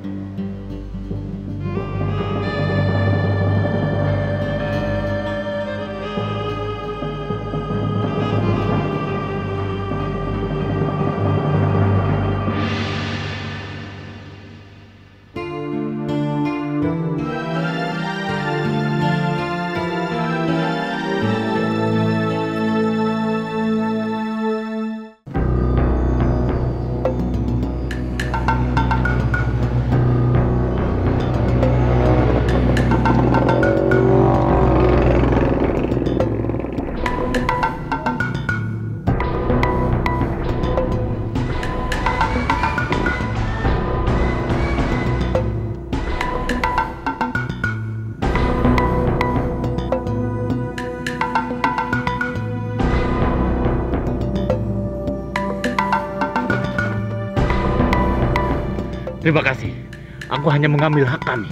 Terima kasih. Aku hanya mengambil hak kami.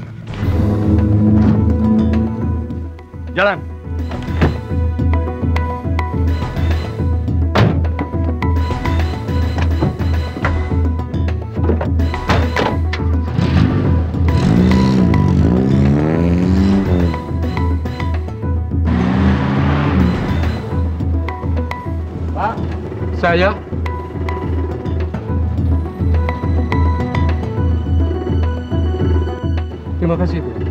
Jalan. Pak, saya. Terima kasih, Bu.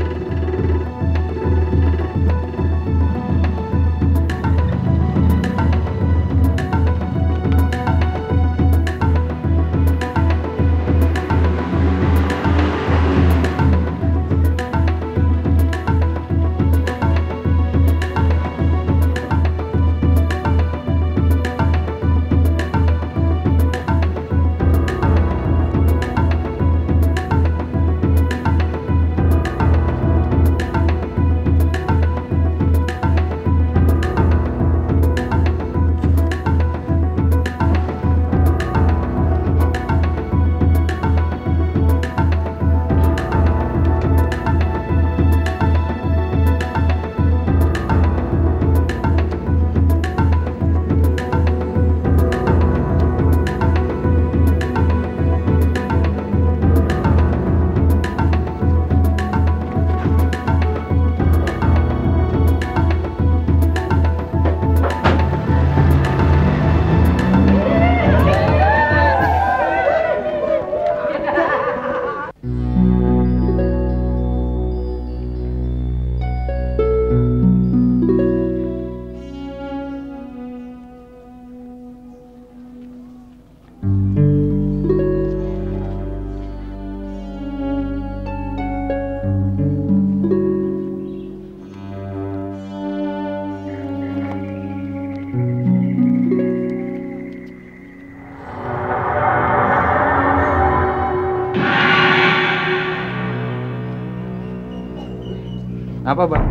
Apa, Bang?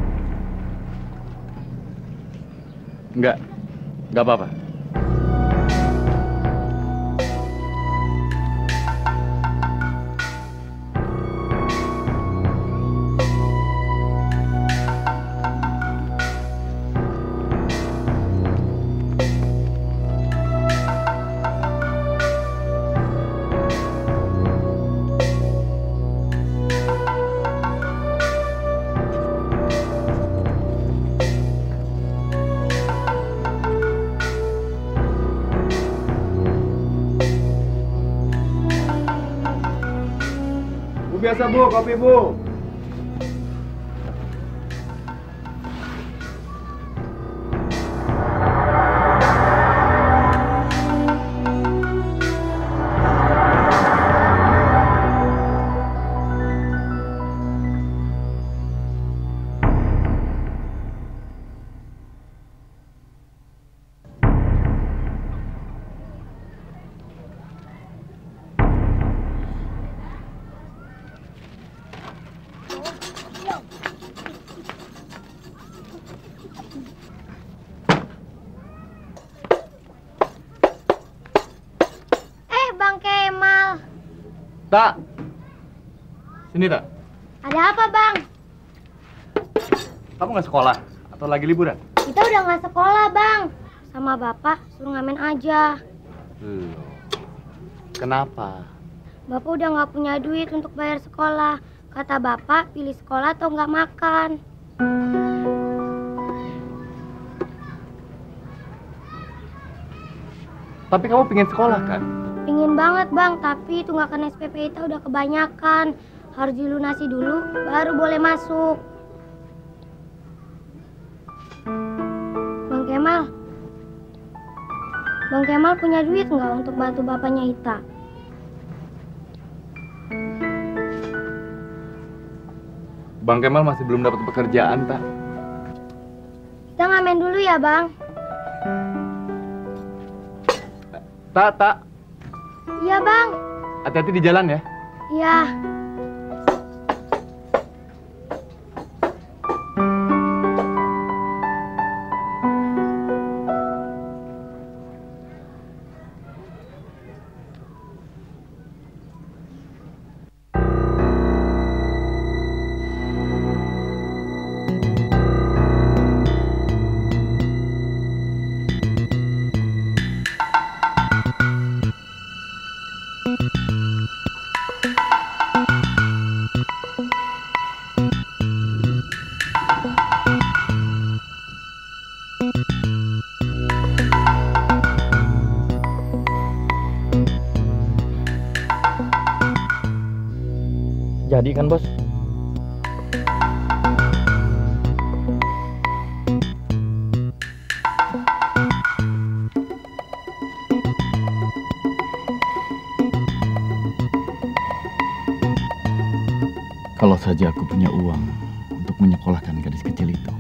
Enggak apa-apa. Biasa, Bu, kopi, Bu. Tak, sini tak. Ada apa, Bang? Kamu nggak sekolah atau lagi liburan? Kita udah nggak sekolah, Bang. Sama Bapak suruh ngamen aja. Loh, kenapa? Bapak udah nggak punya duit untuk bayar sekolah. Kata Bapak, pilih sekolah atau nggak makan. Tapi kamu pengen sekolah kan? Pingin banget bang, tapi tunggakan SPP kita udah kebanyakan. Harus dilunasi dulu, baru boleh masuk. Bang Kemal. Bang Kemal punya duit nggak untuk bantu bapaknya Ita? Bang Kemal masih belum dapat pekerjaan, Tak. Kita ngamen dulu ya bang. Tak. Iya bang. Hati-hati di jalan ya. Iya. Jadi kan, Bos? Kalau saja aku punya uang untuk menyekolahkan gadis kecil itu,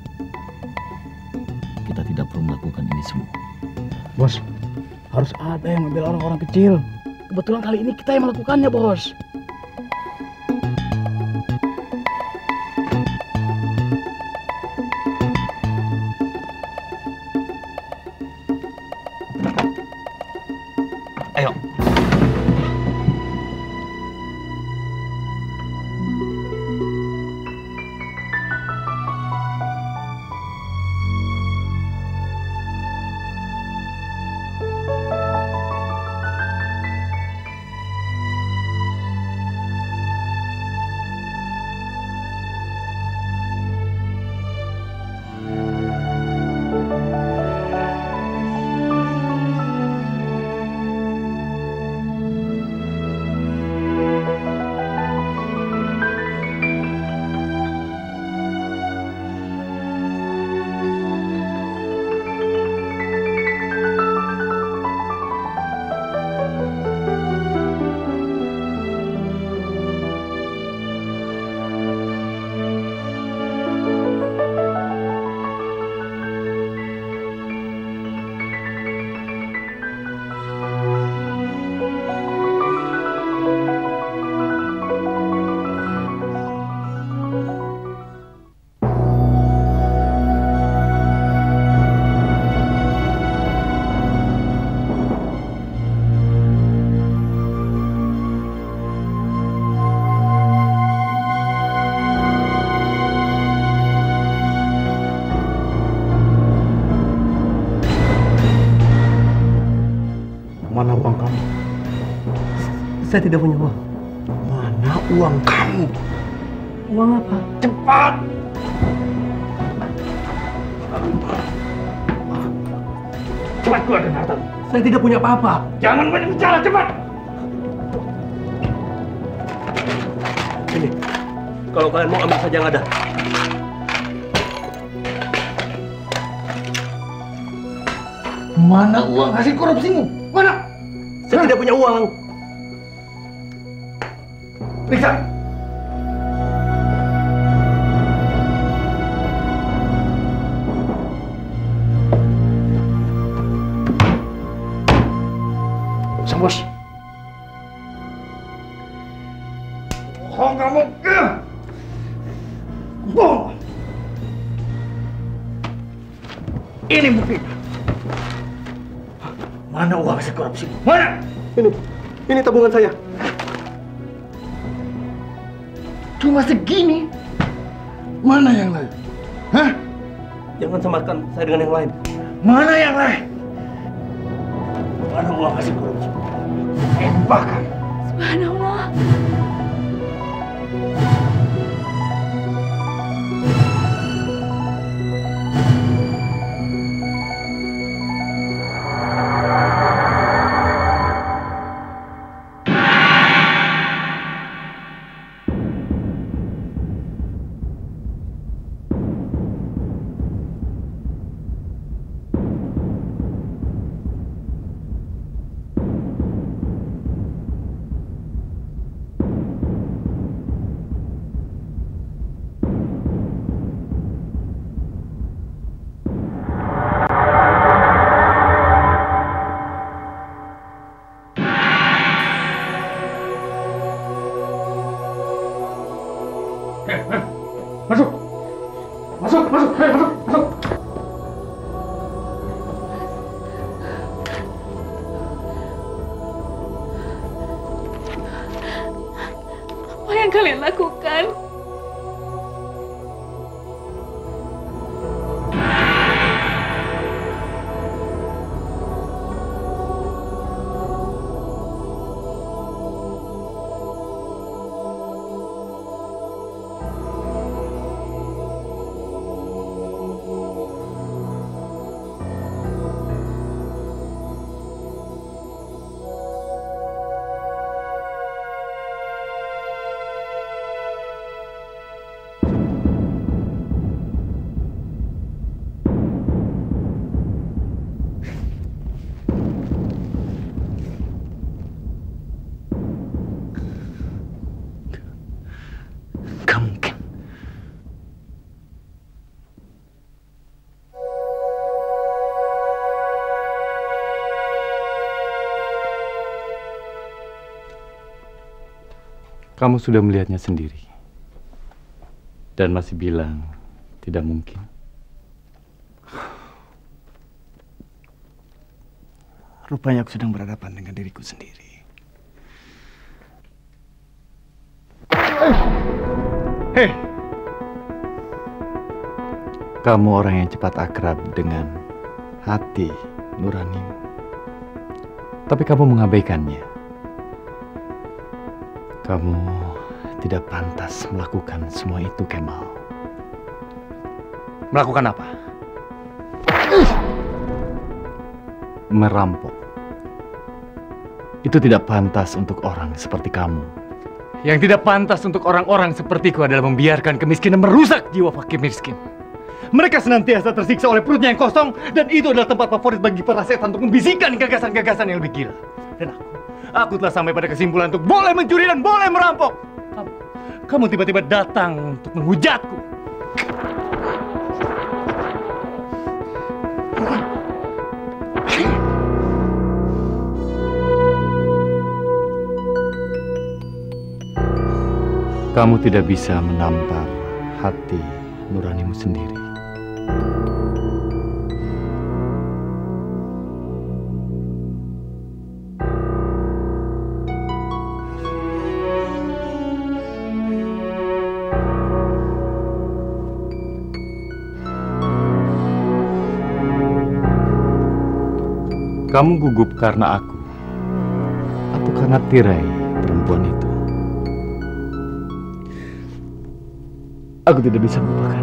kita tidak perlu melakukan ini semua. Bos, harus ada yang membela orang-orang kecil. Kebetulan kali ini kita yang melakukannya, Bos. Ayo. Mana uang kamu? Saya tidak punya uang. Mana uang kamu? Uang apa? Cepat! Cepat keluarkan hartamu. Saya tidak punya apa-apa. Jangan banyak bicara, cepat! Ini, kalau kalian mau ambil saja yang ada. Mana uang hasil korupsimu? Mana? Saya tidak punya uang. Periksa! Sang bos. Bohong kamu! Bohong! Ini buktinya. Mana uang hasil korupsimu? Mana? Ini tabungan saya. Cuma segini? Mana yang lain? Hah? Jangan samarkan saya dengan yang lain. Mana yang lain? Mana uang hasil korupsi? Bahkan Subhanallah. Masuk! Masuk, masuk, ayo masuk, masuk! Apa yang kalian lakukan? Kamu sudah melihatnya sendiri. Dan masih bilang tidak mungkin. Rupanya aku sedang berhadapan dengan diriku sendiri. Hei! Kamu orang yang cepat akrab dengan hati nuranimu. Tapi kamu mengabaikannya. Kamu tidak pantas melakukan semua itu, Kemal. Melakukan apa? Merampok. Itu tidak pantas untuk orang seperti kamu. Yang tidak pantas untuk orang-orang sepertiku adalah membiarkan kemiskinan merusak jiwa fakir miskin. Mereka senantiasa tersiksa oleh perutnya yang kosong, dan itu adalah tempat favorit bagi para setan untuk membisikkan gagasan-gagasan yang lebih gila. Dan aku telah sampai pada kesimpulan untuk boleh mencuri dan boleh merampok. Kamu tiba-tiba datang untuk menghujatku. Kamu tidak bisa menampar hati nuranimu sendiri. Kamu gugup karena aku, atau karena tirai perempuan itu? Aku tidak bisa melupakan.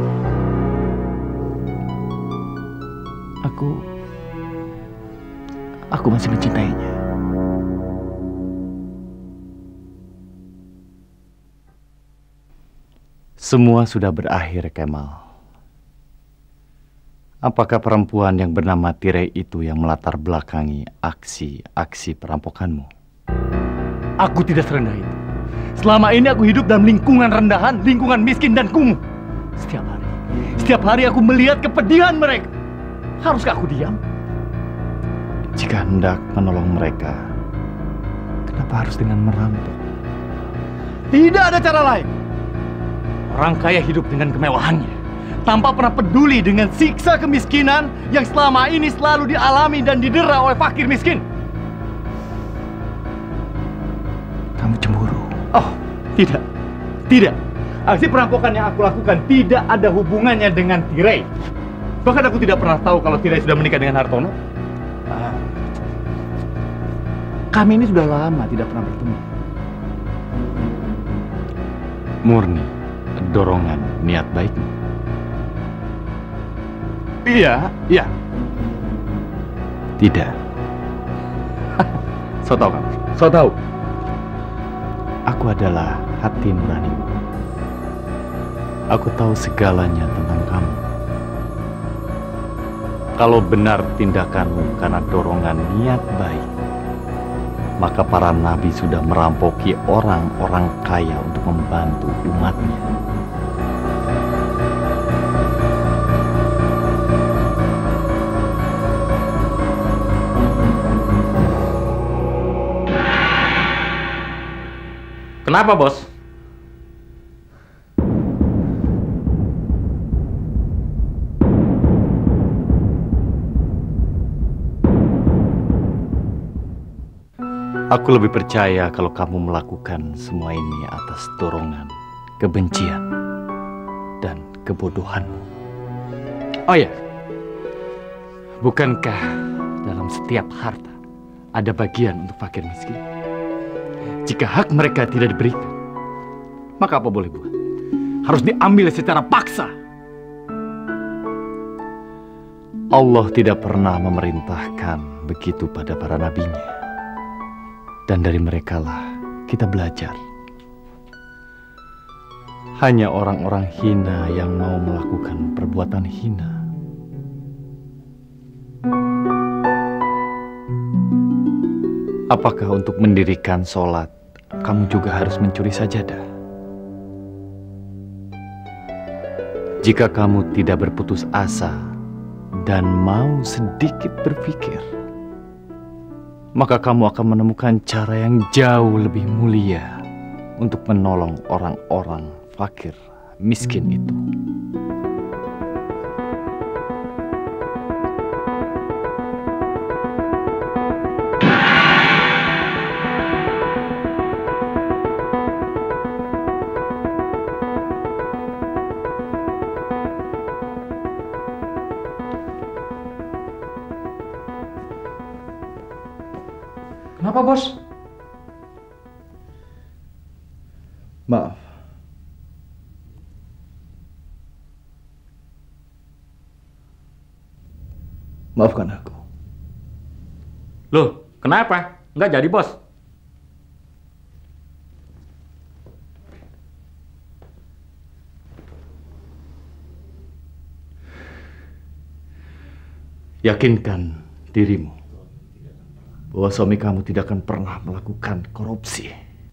Aku masih mencintainya. Semua sudah berakhir, Kemal. Apakah perempuan yang bernama Tirai itu yang melatar belakangi aksi-aksi perampokanmu? Aku tidak serendah itu. Selama ini aku hidup dalam lingkungan rendahan, lingkungan miskin dan kumuh. Setiap hari aku melihat kepedihan mereka. Haruskah aku diam? Jika hendak menolong mereka, kenapa harus dengan merampok? Tidak ada cara lain. Orang kaya hidup dengan kemewahannya, tanpa pernah peduli dengan siksa kemiskinan yang selama ini selalu dialami dan didera oleh fakir miskin. Kamu cemburu? Oh, tidak. Tidak. Aksi perampokan yang aku lakukan tidak ada hubungannya dengan Tirai. Bahkan aku tidak pernah tahu kalau Tirai sudah menikah dengan Hartono. Kami ini sudah lama tidak pernah bertemu. murni dorongan niat baikmu? Iya, iya. Tidak. So tahu kan? So tahu. Aku adalah hati nuranimu. Aku tahu segalanya tentang kamu. Kalau benar tindakanmu karena dorongan niat baik, maka para nabi sudah merampoki orang-orang kaya untuk membantu umatnya. Kenapa, Bos? Aku lebih percaya kalau kamu melakukan semua ini atas dorongan, kebencian, dan kebodohanmu. Oh ya, bukankah dalam setiap harta ada bagian untuk fakir miskin? Jika hak mereka tidak diberikan, maka apa boleh buat? Harus diambil secara paksa. Allah tidak pernah memerintahkan begitu pada para nabinya. Dan dari merekalah kita belajar. Hanya orang-orang hina yang mau melakukan perbuatan hina. Apakah untuk mendirikan sholat, kamu juga harus mencuri sajadah? Jika kamu tidak berputus asa dan mau sedikit berpikir, maka kamu akan menemukan cara yang jauh lebih mulia untuk menolong orang-orang fakir miskin itu. Kenapa, Bos? Maaf. Maafkan aku. Loh, kenapa? Nggak jadi, Bos. Yakinkan dirimu bahwa suami kamu tidak akan pernah melakukan korupsi.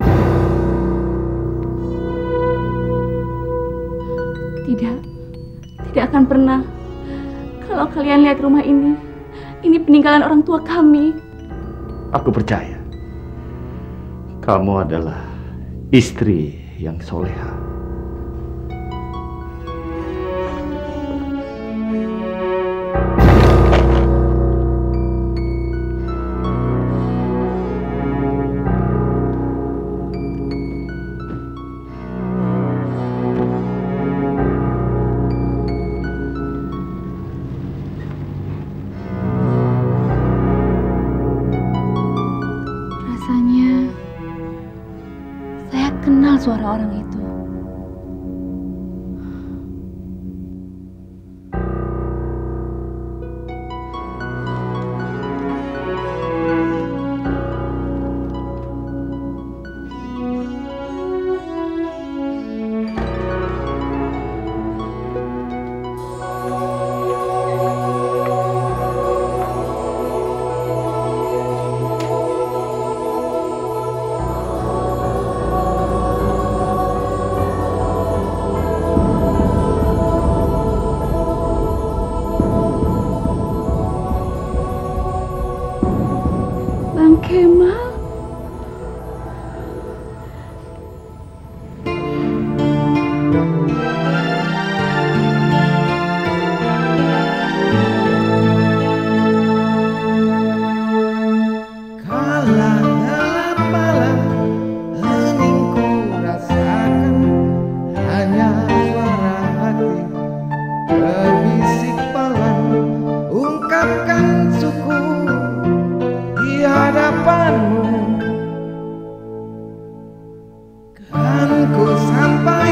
Tidak akan pernah. Kalau kalian lihat rumah ini peninggalan orang tua kami. Aku percaya kamu adalah istri yang soleha. Kenal suara orang itu. Kemal. Kala gelap malam hening ku rasakan, hanya suara hati berbisik pelan, ungkapkan syukur di hadapanmu. Kan ku sampai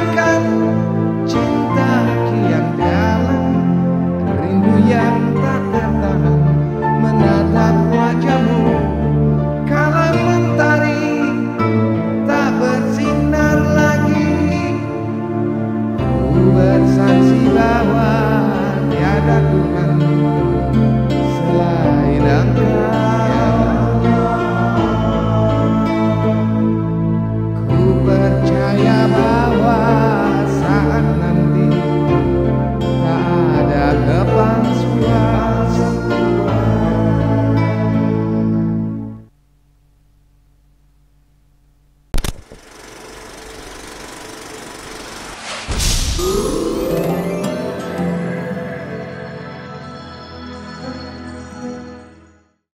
Thank